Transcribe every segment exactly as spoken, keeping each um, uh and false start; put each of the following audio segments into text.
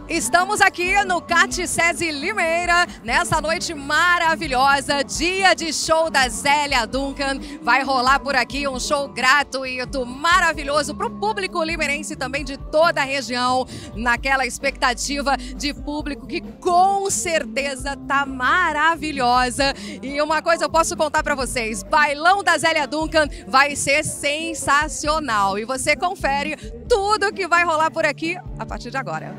Estamos aqui no CAT SESI Limeira, nessa noite maravilhosa, dia de show da Zélia Duncan. Vai rolar por aqui um show gratuito, maravilhoso para o público limeirense também de toda a região, naquela expectativa de público que com certeza tá maravilhosa. E uma coisa eu posso contar para vocês, bailão da Zélia Duncan vai ser sensacional. E você confere tudo que vai rolar por aqui a partir de agora.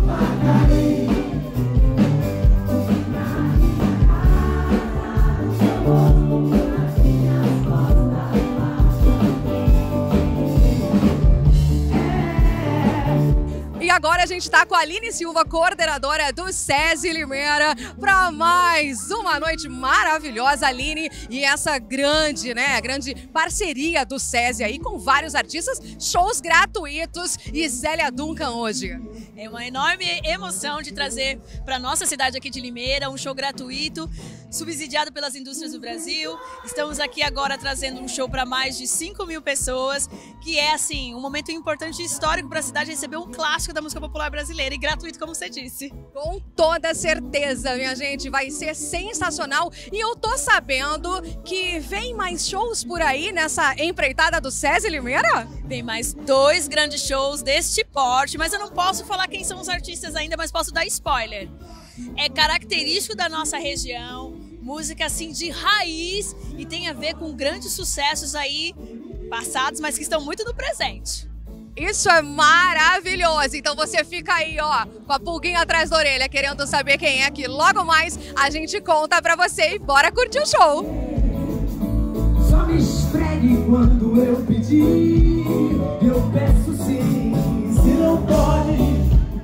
E agora a gente está com a Aline Silva, coordenadora do SESI Limeira, para mais uma noite maravilhosa, Aline, e essa grande, né, grande parceria do SESI aí com vários artistas, shows gratuitos e Zélia Duncan hoje. É uma enorme emoção de trazer para nossa cidade aqui de Limeira um show gratuito, subsidiado pelas indústrias do Brasil. Estamos aqui agora trazendo um show para mais de cinco mil pessoas, que é assim um momento importante e histórico para a cidade receber um clássico da música popular brasileira e gratuito, como você disse. Com toda certeza, minha gente, vai ser sensacional. E eu tô sabendo que vem mais shows por aí nessa empreitada do SESI Limeira? Tem mais dois grandes shows deste porte, mas eu não posso falar quem são os artistas ainda, mas posso dar spoiler. É característico da nossa região, música assim de raiz e tem a ver com grandes sucessos aí passados, mas que estão muito no presente. Isso é maravilhoso, então você fica aí, ó, com a pulguinha atrás da orelha, querendo saber quem é que logo mais a gente conta pra você e bora curtir o show. Só me esfregue quando eu pedir, eu peço sim, se não pode.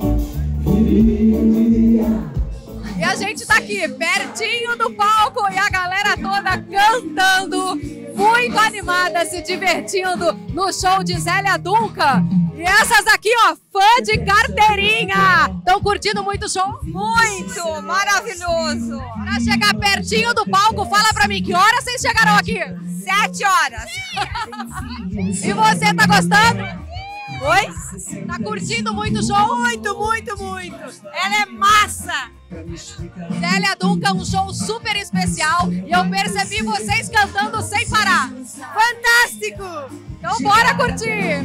E a gente tá aqui, pertinho do palco e a galera toda cantando, muito animada, se divertindo no show de Zélia Duncan. E essas aqui, ó, fã de carteirinha. Estão curtindo muito o show? Muito, maravilhoso. Pra chegar pertinho do palco, fala pra mim, que horas vocês chegaram aqui? Sete horas. E você tá gostando? Oi? Tá curtindo muito o show? Muito, muito, muito. Ela é massa. Zélia Duncan, um show super especial e eu percebi vocês cantando sem parar. Fantástico! Então bora curtir!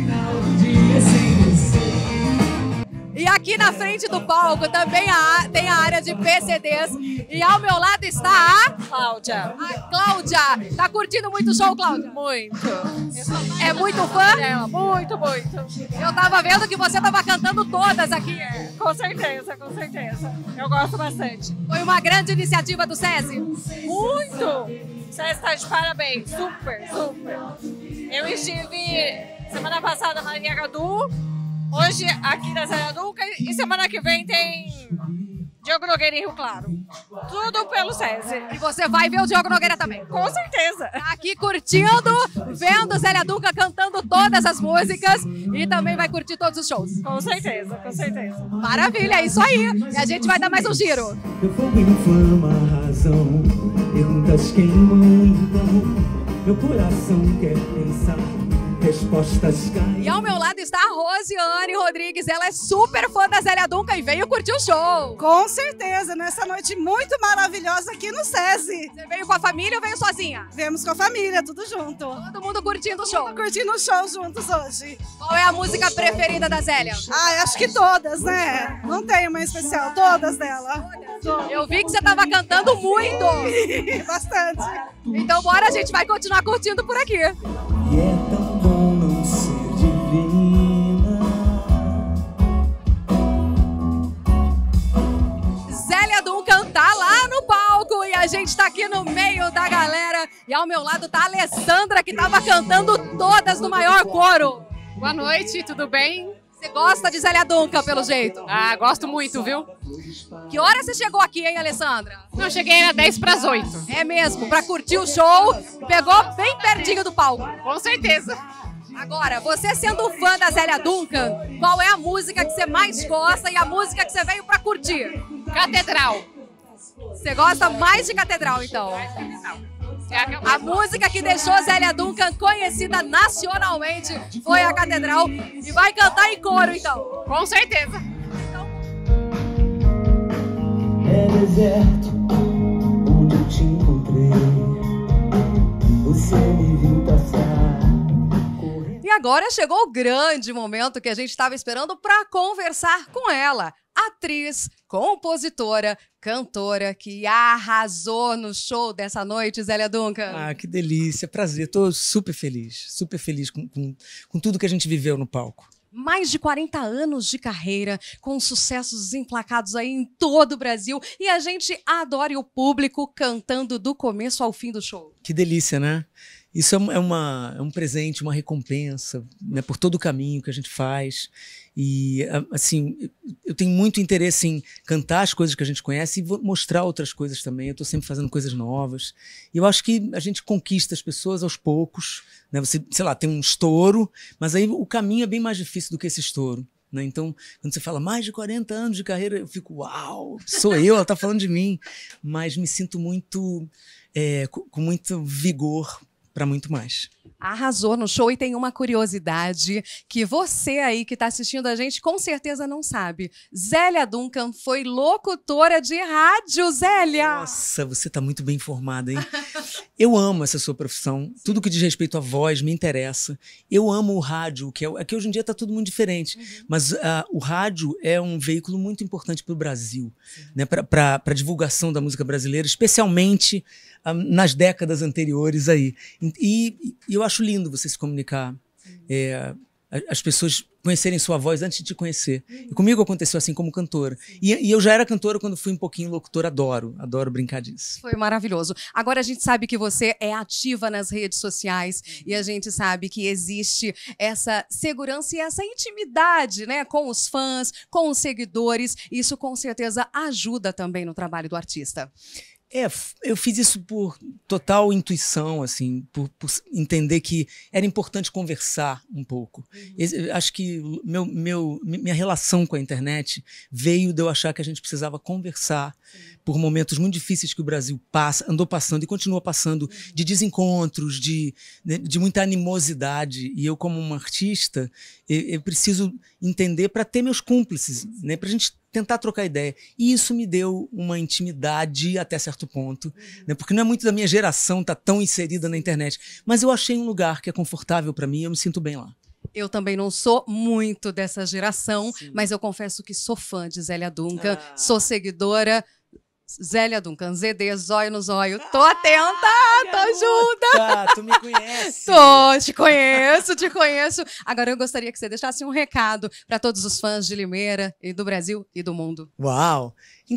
E aqui na frente do palco também a, tem a área de P C Ds e ao meu lado está a Cláudia. A Cláudia. Tá curtindo muito o show, Cláudia? Muito. É muito fã? Dela, muito, muito. Eu tava vendo que você tava cantando todas aqui. Com certeza, com certeza. Eu gosto bastante. Foi uma grande iniciativa do SESI? Muito! Você está de parabéns, super, super. Eu estive semana passada na Maria Gadu, hoje aqui na Zélia Duncan e semana que vem tem Diogo Nogueira em Rio Claro. Tudo pelo SESI. E você vai ver o Diogo Nogueira também? Com certeza. Tá aqui curtindo, vendo Zélia Duncan cantando todas as músicas e também vai curtir todos os shows. Com certeza, com certeza. Maravilha, é isso aí. E a gente vai dar mais um giro. Meu fogo inflama a razão, perguntas queimam então, meu coração quer pensar. Respostas caem. E ao meu lado está a Rosiane Rodrigues, ela é super fã da Zélia Duncan e veio curtir o show. Com certeza, nessa noite muito maravilhosa aqui no SESI. Você veio com a família ou veio sozinha? Viemos com a família, tudo junto. Todo mundo curtindo o show. Todo mundo curtindo o show juntos hoje. Qual é a música preferida da Zélia? Ah, acho que todas, né? Não tem uma especial, todas dela. Todas. Eu vi que você estava cantando muito. Bastante. Então bora, a gente vai continuar curtindo por aqui. E é tão bom não ser divina. Zélia Duncan tá lá no palco e a gente tá aqui no meio da galera. E ao meu lado tá a Alessandra, que tava cantando todas no maior coro. Boa noite, tudo bem? Você gosta de Zélia Duncan, pelo jeito? Ah, gosto muito, viu? Que hora você chegou aqui, hein, Alessandra? Eu cheguei a dez para as oito. É mesmo, pra curtir o show, pegou bem pertinho do palco. Com certeza. Agora, você sendo fã da Zélia Duncan, qual é a música que você mais gosta e a música que você veio pra curtir? Catedral. Você gosta mais de Catedral, então? A música que deixou Zélia Duncan conhecida nacionalmente foi a Catedral. E vai cantar em coro, então. Com certeza. Então, deserto onde eu te encontrei, você me viu passar. E agora chegou o grande momento que a gente estava esperando para conversar com ela. Atriz, compositora, cantora que arrasou no show dessa noite, Zélia Duncan. Ah, que delícia, prazer. Tô super feliz, super feliz com, com, com tudo que a gente viveu no palco. Mais de quarenta anos de carreira, com sucessos emplacados aí em todo o Brasil. E a gente adora o público cantando do começo ao fim do show. Que delícia, né? Isso é, uma, é um presente, uma recompensa, né, por todo o caminho que a gente faz. E, assim, eu tenho muito interesse em cantar as coisas que a gente conhece e mostrar outras coisas também. Eu estou sempre fazendo coisas novas. E eu acho que a gente conquista as pessoas aos poucos, né? Você, sei lá, tem um estouro, mas aí o caminho é bem mais difícil do que esse estouro. Né? Então, quando você fala mais de quarenta anos de carreira, eu fico, uau, sou eu, ela está falando de mim. Mas me sinto muito, é, com, com muito vigor para muito mais. Arrasou no show e tem uma curiosidade que você aí que está assistindo a gente com certeza não sabe. Zélia Duncan foi locutora de rádio, Zélia! Nossa, você está muito bem informada, hein? Eu amo essa sua profissão. Tudo que diz respeito à voz me interessa. Eu amo o rádio, que é, é que hoje em dia está tudo muito diferente. Uhum. Mas uh, o rádio é um veículo muito importante para o Brasil, né? Para a divulgação da música brasileira, especialmente uh, nas décadas anteriores aí. E, e eu acho lindo você se comunicar, é, as pessoas conhecerem sua voz antes de te conhecer. E comigo aconteceu assim como cantora. E, e eu já era cantora quando fui um pouquinho locutora, adoro, adoro brincar disso. Foi maravilhoso. Agora a gente sabe que você é ativa nas redes sociais e a gente sabe que existe essa segurança e essa intimidade, né, com os fãs, com os seguidores. Isso com certeza ajuda também no trabalho do artista. É, eu fiz isso por total intuição, assim, por, por entender que era importante conversar um pouco. Uhum. Acho que meu, meu, minha relação com a internet veio de eu achar que a gente precisava conversar. Sim. Por momentos muito difíceis que o Brasil passa, andou passando e continua passando, uhum. de desencontros, de, de muita animosidade. E eu, como uma artista, eu, eu preciso entender para ter meus cúmplices, né, para a gente tentar trocar ideia. E isso me deu uma intimidade até certo ponto, uhum. né? Porque não é muito da minha geração estar tá tão inserida na internet. Mas eu achei um lugar que é confortável para mim e eu me sinto bem lá. Eu também não sou muito dessa geração, sim, mas eu confesso que sou fã de Zélia Duncan, ah. sou seguidora. Zélia Duncan, Z D, zóio no zóio. Tô atenta, ah, tô junta. Tu me conhece. Tô, te conheço, te conheço. Agora eu gostaria que você deixasse um recado para todos os fãs de Limeira e do Brasil e do mundo. Uau!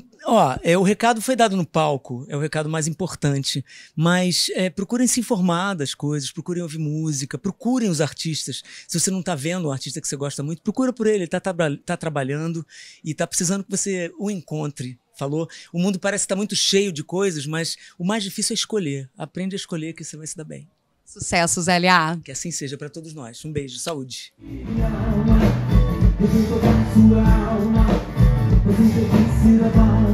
Ó, é, o recado foi dado no palco, é o recado mais importante, mas é, procurem se informar das coisas, procurem ouvir música, procurem os artistas. Se você não está vendo um artista que você gosta muito, procura por ele, ele está tá, tá trabalhando e está precisando que você o encontre. Falou? O mundo parece estar muito cheio de coisas, mas o mais difícil é escolher. Aprende a escolher que você vai se dar bem. Sucesso, Zélia. Que assim seja para todos nós. Um beijo, saúde. Minha alma, eu vou tocar sua alma, eu vou ter que se levar.